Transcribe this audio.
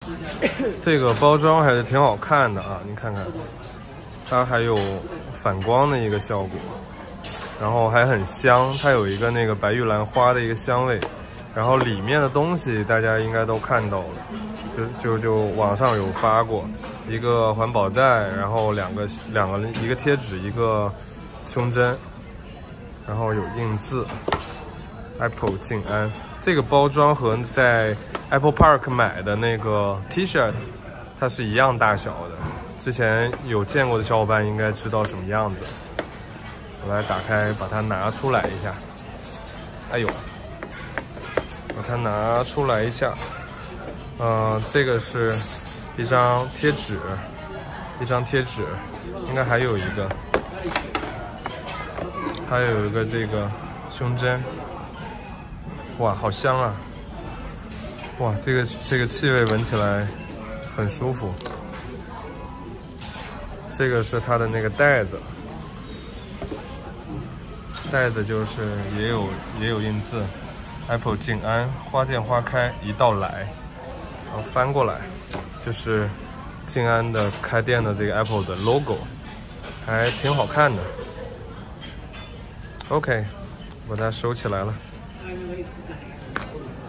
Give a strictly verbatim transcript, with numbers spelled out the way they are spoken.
这个包装还是挺好看的啊，你看看，它还有反光的一个效果，然后还很香，它有一个那个白玉兰花的一个香味，然后里面的东西大家应该都看到了，就就就网上有发过一个环保袋，然后两个两个一个贴纸，一个胸针，然后有印字 Apple 静安。这个包装和在 Apple Park 买的那个 T-shirt 它是一样大小的，之前有见过的小伙伴应该知道什么样子。我来打开，把它拿出来一下。哎呦，把它拿出来一下。嗯、呃，这个是一张贴纸，一张贴纸，应该还有一个，还有一个这个胸针。哇，好香啊！哇，这个这个气味闻起来很舒服。这个是它的那个袋子，袋子就是也有也有印字 ，Apple 静安，花见花开一道来，然后翻过来就是静安的开店的这个 Apple 的 logo， 还挺好看的。OK， 把它收起来了。